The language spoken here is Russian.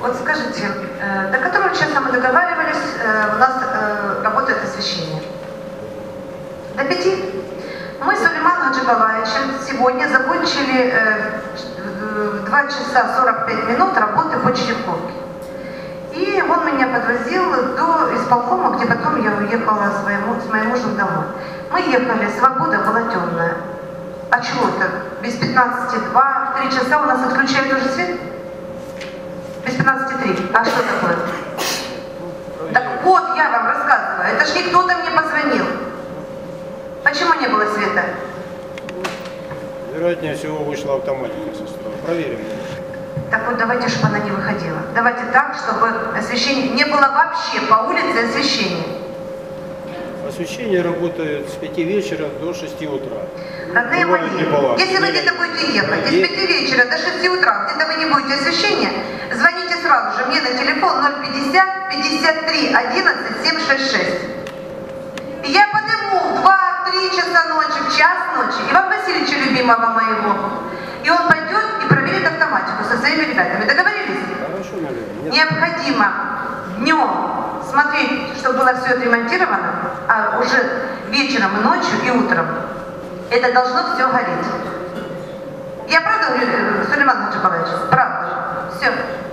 Вот скажите, до которого часа мы договаривались, у нас работает освещение? До 5? Мы с Сулейманом Хаджибалаевичем сегодня закончили 2 часа 45 минут работы по Черепковке. И он меня подвозил до исполкома, где потом я уехала с моим мужем домой. Мы ехали, свобода была темная. А чего это? Без 15:02, 3 часа у нас отключают уже свет? Без 15:03. А что такое? Так вот, я вам рассказываю. Это ж не кто-то мне позвонил. Почему не было света? Вероятнее всего вышла автоматика со строя. Проверим. Так вот, давайте, чтобы она не выходила. Давайте так, чтобы освещение не было вообще по улице освещения. Освещение работает с 5 вечера до 6 утра. Родные мои, если вы где-то будете ехать, с 5 вечера до 6 утра, где-то вы не будете освещения, звоните сразу же мне на телефон 050 53 11 766. И я подниму в 2-3 часа ночи, в час ночи, Ивана Васильевича любимого моего. И он пойдет и проверит автоматику со своими ребятами. Договорились? Хорошо, наверное. Необходимо днем смотреть, чтобы было все отремонтировано, а уже вечером и ночью, и утром это должно все гореть. Я правда говорю, Сулейман Хаджибалаевич? Правда. Все.